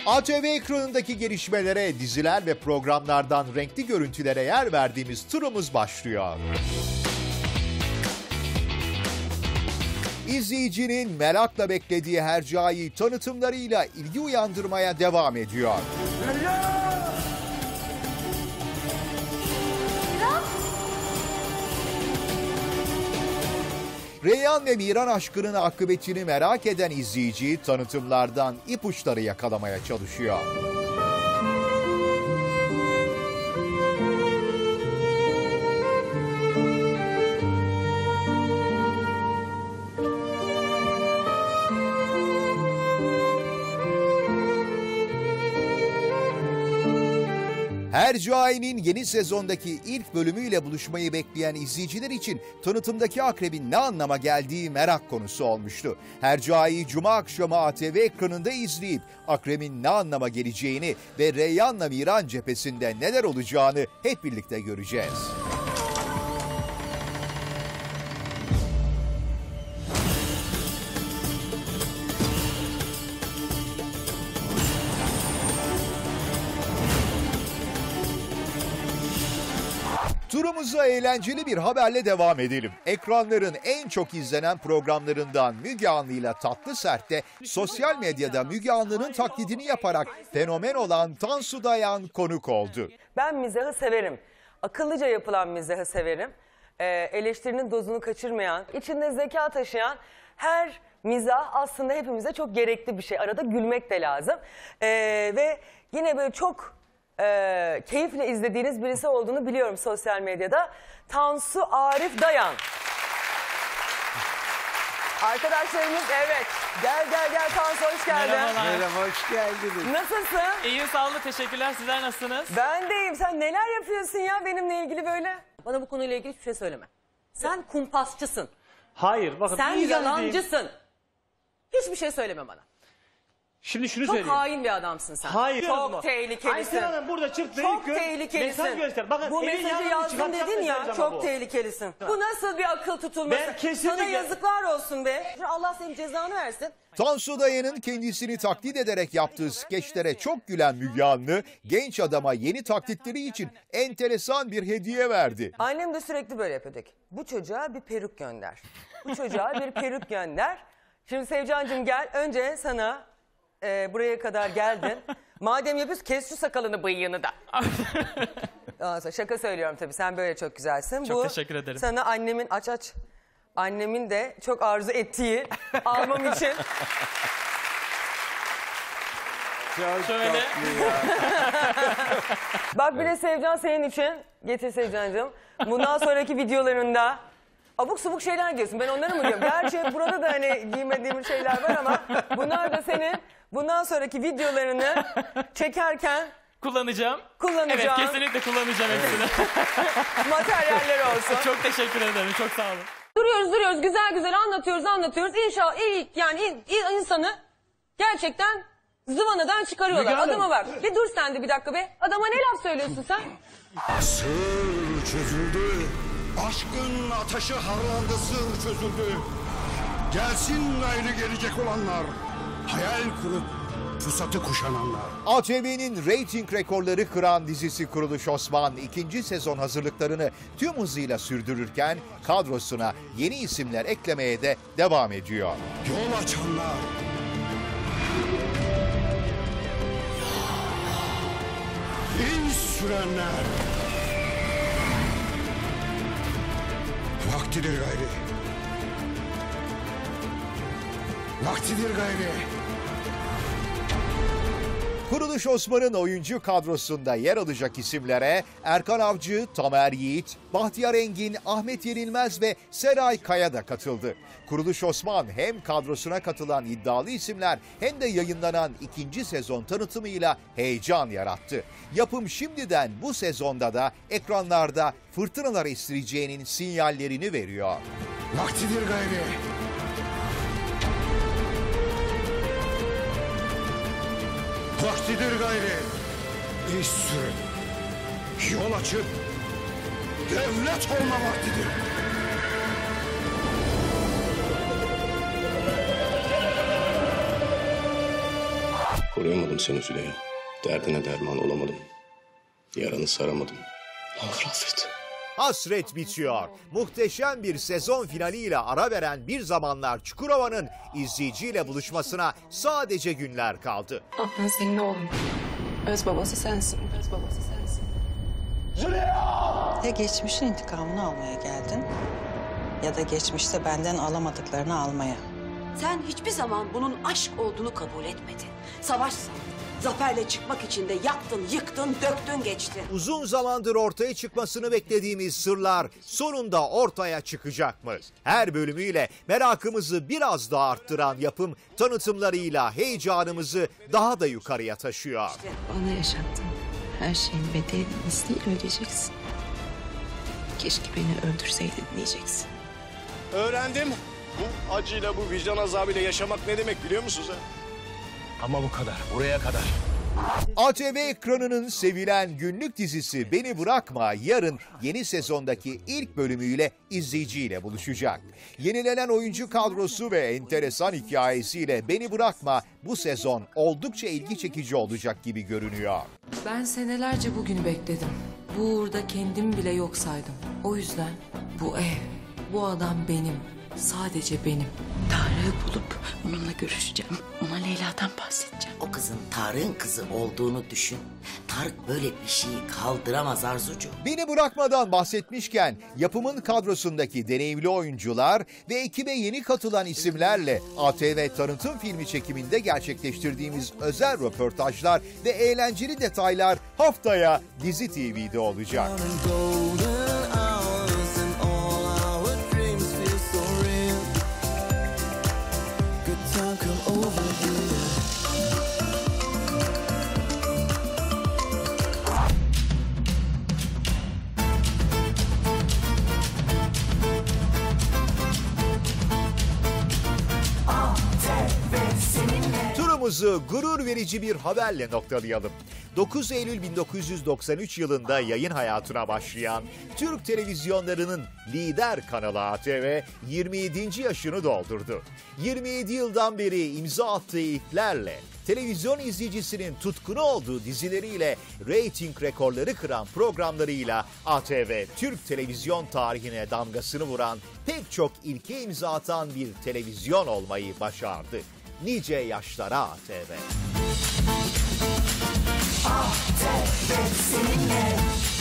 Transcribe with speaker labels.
Speaker 1: ATV ekranındaki gelişmelere, diziler ve programlardan renkli görüntülere yer verdiğimiz turumuz başlıyor. İzleyicinin merakla beklediği Hercai tanıtımlarıyla ilgi uyandırmaya devam ediyor. Reyhan ve Miran aşkının akıbetini merak eden izleyici tanıtımlardan ipuçları yakalamaya çalışıyor. Hercai'nin yeni sezondaki ilk bölümüyle buluşmayı bekleyen izleyiciler için tanıtımdaki akrebin ne anlama geldiği merak konusu olmuştu. Hercai'yi Cuma akşamı ATV ekranında izleyip akrebin ne anlama geleceğini ve Reyhan'la Miran cephesinde neler olacağını hep birlikte göreceğiz. Turumuza eğlenceli bir haberle devam edelim. Ekranların en çok izlenen programlarından Müge Anlı'yla Tatlı Sert'te sosyal medyada Müge Anlı'nın taklidini yaparak fenomen olan Tansu Dayan konuk oldu.
Speaker 2: Ben mizahı severim. Akıllıca yapılan mizahı severim. Eleştirinin dozunu kaçırmayan, içinde zeka taşıyan her mizah aslında hepimize çok gerekli bir şey. Arada gülmek de lazım. Ve yine böyle çok keyifle izlediğiniz birisi olduğunu biliyorum sosyal medyada. Tansu Arif Dayan. Arkadaşlarımız evet. Gel Tansu, hoş geldin.
Speaker 3: Merhaba, hoş geldiniz.
Speaker 2: Nasılsın?
Speaker 4: İyiyim, sağ olun, teşekkürler. Sizler nasılsınız?
Speaker 2: Ben de iyiyim. Sen neler yapıyorsun ya benimle ilgili böyle? Bana bu konuyla ilgili hiçbir şey söyleme. Sen kumpasçısın.
Speaker 4: Hayır, bakın.
Speaker 2: Sen yalancısın. Hiçbir şey söyleme bana.
Speaker 4: Şimdi şunu
Speaker 2: çok
Speaker 4: söyleyeyim.
Speaker 2: hain bir adamsın sen.
Speaker 4: Hayır.
Speaker 2: Çok tehlikelisin.
Speaker 4: Aysel Hanım burada çıktı.
Speaker 2: Çok tehlikelisin.
Speaker 4: Mesaj göster. Bakın,
Speaker 2: bu mesajı yazdın dedin ya, çok tehlikelisin. Bu nasıl bir akıl tutulması?
Speaker 4: Ben kesinlikle...
Speaker 2: Sana yazıklar olsun be. Allah senin cezanı versin.
Speaker 1: Tansu Dayan'ın kendisini taklit ederek yaptığı skeçlere çok gülen Müge Anlı, genç adama yeni taklitleri için enteresan bir hediye verdi.
Speaker 2: Annem de sürekli böyle yapıyorduk. Bu çocuğa bir peruk gönder. Bu çocuğa bir peruk gönder. Şimdi Sevcancığım gel, önce sana... buraya kadar geldin. Madem yapıyorsun, kes şu sakalını, bıyığını da. Şaka söylüyorum tabii, sen böyle çok güzelsin.
Speaker 4: Çok teşekkür ederim.
Speaker 2: Sana annemin aç. Annemin de çok arzu ettiği almam için.
Speaker 3: Çok
Speaker 4: şöyle.
Speaker 2: Bak bir de Sevcan senin için. Getir Sevcancığım. Bundan sonraki videolarında abuk subuk şeyler giyiyorsun. Ben onları mı diyorum? Gerçi burada da hani giymediğim şeyler var ama bunlar da senin bundan sonraki videolarını çekerken
Speaker 4: kullanacağım.
Speaker 2: Evet,
Speaker 4: kesinlikle kullanacağım hepsini.
Speaker 2: Materyaller olsun.
Speaker 4: Çok teşekkür ederim. Çok sağ olun.
Speaker 2: Duruyoruz güzel anlatıyoruz. İnşallah insanı gerçekten zıvanadan çıkarıyorlar. Adama bak. Bir dur sen de bir dakika be. Adama ne laf söylüyorsun sen?
Speaker 5: Sır çözüldü. Aşkın ateşi harlandı, sır çözüldü. Gelsin ayrı gelecek olanlar. Hayal kurup fırsatı kuşananlar.
Speaker 1: ATV'nin reyting rekorları kıran dizisi Kuruluş Osman ikinci sezon hazırlıklarını tüm hızıyla sürdürürken kadrosuna yeni isimler eklemeye de devam ediyor.
Speaker 5: Yol açanlar. İz sürenler. Vaktidir gayri. Vaktidir gayri.
Speaker 1: Kuruluş Osman'ın oyuncu kadrosunda yer alacak isimlere Erkan Avcı, Tamer Yiğit, Bahtiyar Engin, Ahmet Yenilmez ve Seray Kaya da katıldı. Kuruluş Osman hem kadrosuna katılan iddialı isimler hem de yayınlanan ikinci sezon tanıtımıyla heyecan yarattı. Yapım şimdiden bu sezonda da ekranlarda fırtınalar estireceğinin sinyallerini veriyor.
Speaker 5: Vaktidir gayri. Vaktidir gayri. İş sürün. Yol açıp devlet olma vaktidir.
Speaker 6: Koruyamadım seni Züleyha. Derdine derman olamadım. Yaranı saramadım. Ne olur affet.
Speaker 1: Hasret bitiyor. Muhteşem bir sezon finaliyle ara veren Bir Zamanlar Çukurova'nın izleyiciyle buluşmasına sadece günler kaldı.
Speaker 7: Ablan senin oğlun. Öz babası sensin. Öz babası sensin.
Speaker 8: Ya geçmişin intikamını almaya geldin ya da geçmişte benden alamadıklarını almaya.
Speaker 9: Sen hiçbir zaman bunun aşk olduğunu kabul etmedin. Savaşsın. Zaferle çıkmak için de yaktın, yıktın, döktün, geçtin.
Speaker 1: Uzun zamandır ortaya çıkmasını beklediğimiz sırlar sonunda ortaya çıkacak mı? Her bölümüyle merakımızı biraz daha arttıran yapım tanıtımlarıyla heyecanımızı daha da yukarıya taşıyor.
Speaker 7: Bana yaşattın. Her şeyin bedelini misliyle ödeyeceksin. Keşke beni öldürseydin diyeceksin.
Speaker 6: Öğrendim. Bu acıyla, bu vicdan azabıyla yaşamak ne demek biliyor musunuz?
Speaker 5: Ama bu kadar, buraya kadar.
Speaker 1: ATV ekranının sevilen günlük dizisi Beni Bırakma yarın yeni sezondaki ilk bölümüyle izleyiciyle buluşacak. Yenilenen oyuncu kadrosu ve enteresan hikayesiyle Beni Bırakma bu sezon oldukça ilgi çekici olacak gibi görünüyor.
Speaker 10: Ben senelerce bugünü bekledim. Bu uğurda kendim bile yok saydım. O yüzden bu ev, bu adam benim. Sadece benim.
Speaker 7: Tarık'ı bulup onunla görüşeceğim. Ona Leyla'dan bahsedeceğim.
Speaker 9: O kızın Tarık'ın kızı olduğunu düşün. Tarık böyle bir şeyi kaldıramaz Arzucuğum.
Speaker 1: Beni Bırakmadan bahsetmişken yapımın kadrosundaki deneyimli oyuncular ve ekibe yeni katılan isimlerle ATV tanıtım filmi çekiminde gerçekleştirdiğimiz özel röportajlar ve eğlenceli detaylar haftaya Dizi TV'de olacak. Turumuzu gurur verici bir haberle noktalayalım. 9 Eylül 1993 yılında yayın hayatına başlayan Türk televizyonlarının lider kanalı ATV 27. yaşını doldurdu. 27 yıldan beri imza attığı ilklerle televizyon izleyicisinin tutkunu olduğu dizileriyle reyting rekorları kıran programlarıyla ATV Türk televizyon tarihine damgasını vuran pek çok ilke imza atan bir televizyon olmayı başardı. Nice yaşlara ATV.
Speaker 9: ATV seninle.